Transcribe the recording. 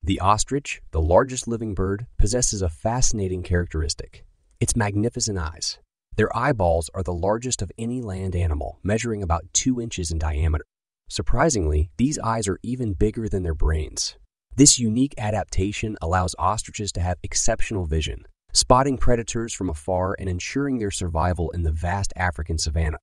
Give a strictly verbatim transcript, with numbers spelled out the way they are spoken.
The ostrich, the largest living bird, possesses a fascinating characteristic: its magnificent eyes. Their eyeballs are the largest of any land animal, measuring about two inches in diameter. Surprisingly, these eyes are even bigger than their brains. This unique adaptation allows ostriches to have exceptional vision, spotting predators from afar and ensuring their survival in the vast African savanna.